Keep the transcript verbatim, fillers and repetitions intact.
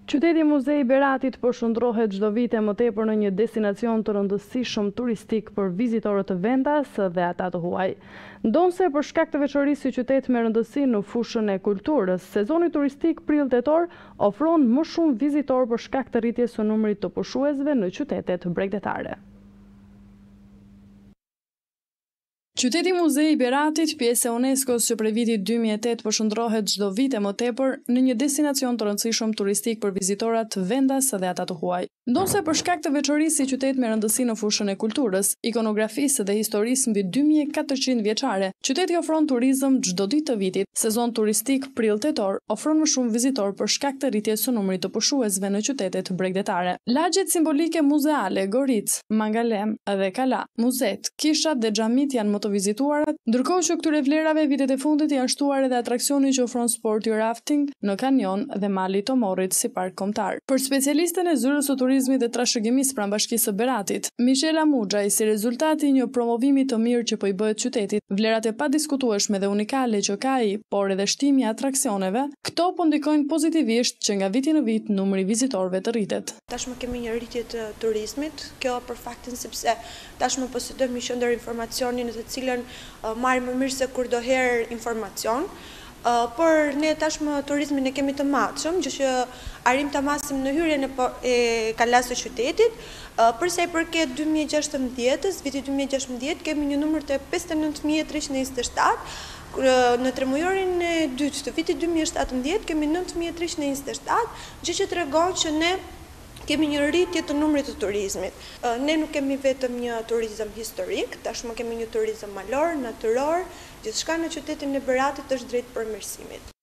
Qyteti Muzei Beratit përshëndrohet çdo vite më tepër në një destinacion të rëndësishëm turistik për vizitorët të vendas dhe ata të huaj. Ndonse për shkak të veçorisë së qytetit me rëndësi në fushën e kulturës, sezoni turistik prill-tetor ofron më shumë vizitor për shkak të rritjes së numrit të pushuesve në qytetet bregdetare. Qyteti Muzei Beratit, pjesë e UNESCO-s që prej vitit dy mijë e tetë përshëndrohet çdo vite më tepër në një destinacion të rëndësishëm turistik për vizitorat të vendas dhe ata të huaj. Ndonse për shkak të veçorisë si qytet me rëndësi në fushën e kulturës, ikonografisë dhe historisë mbi dy mijë e katërqind vjeçare, qyteti ofron turizëm çdo ditë të vitit. Sezon turistik prill-tetor ofron më shumë vizitor për shkak të rritjes së numrit të pushuesve në qytetet bregdetare. Lagjet simbolike muzeale, Goric, Mangalem dhe Kala, muzet, kishat dhe xhamit janë më të vizituara, ndërkohë që këtyre vlerave vitet e fundit janë shtuar edhe atraksioni që ofron sporti rafting në kanjon dhe mali të Morrit si park kombëtar. Për specialistën e zyrës së turizmit dhe trashëgimisë pranë Bashkisë së Beratit, Michela Muxhaj, si rezultati i një promovimi të mirë që po i bëhet qytetit, vlerat e padiskutueshme dhe unikale që ka ai, por edhe shtimi i atraksioneve, këto po ndikojnë pozitivisht që nga viti në vit numri vizitorëve të rritet. Tashmë kemi një rritje të turizmit, kjo për faktin sepse tashmë posedojmë një qendër informacioni në të cilën uh, marrim më mirë se kurdoherë informacion. Uh, por ne tashmë turizmin e kemi të matshëm, gjë që arrim ta masim në hyrjen e, e kalas së qytetit. Uh, për sa i përket dy mijë e gjashtëmbëdhjetës, viti dy mijë e gjashtëmbëdhjetë kemi një numër të pesëdhjetë e nëntë mijë e treqind e njëzet e shtatë, në tremujorin e dytë të vitit dy mijë e shtatëmbëdhjetë kemi nëntë mijë e treqind e njëzet e shtatë, gjë që tregon që ne kemi një rritje të numrit të turizmit. Ne nuk kemi vetëm një turizëm historik, tashmë kemi një turizëm malor, natyror, gjithçka në qytetin e Beratit është drejt përmirësimit.